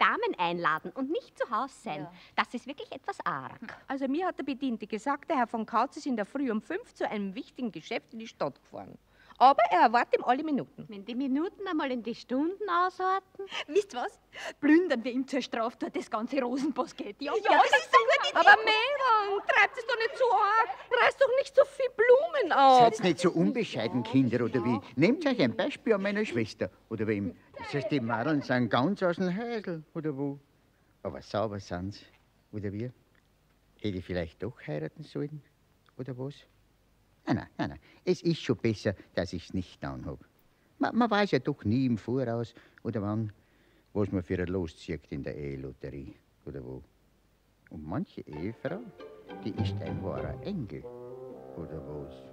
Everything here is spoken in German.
Damen einladen und nicht zu Hause sein. Ja. Das ist wirklich etwas arg. Also mir hat der Bediente gesagt, der Herr von Kautz ist in der Früh um 5 zu einem wichtigen Geschäft in die Stadt gefahren. Aber er erwartet ihm alle Minuten. Wenn die Minuten einmal in die Stunden ausarten. Wisst was? Plündern wir ihm zur Strafe dort das ganze Rosenbosket. Ja, das ist so gut. Aber Meran, treibt es doch nicht so arg. Reißt doch nicht so viel Blumen auf. Seid nicht so unbescheiden, Kinder, oder wie? Nehmt euch ein Beispiel an meiner Schwester, oder wem? Das heißt, die Madeln sind ganz aus dem Häusl, oder wo? Aber sauber sind sie, oder wie? Hätte ich vielleicht doch heiraten sollen, oder was? Nein. Es ist schon besser, dass ich's nicht getan hab. Man weiß ja doch nie im Voraus, oder wann, was man für ein Los zieht in der Ehelotterie, oder wo. Und manche Ehefrau, die ist ein wahrer Engel, oder was?